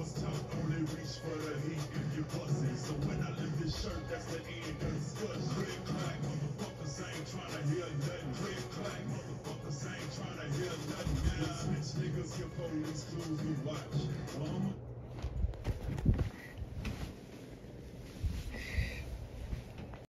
was taught only reach for the heat if you bust it. So when I lift this shirt, that's the end of the discussion. Click clack, motherfuckers ain't tryna hear nothing. Click clack, motherfuckers ain't tryna hear nothing. Now, snitch niggas give police clues to watch.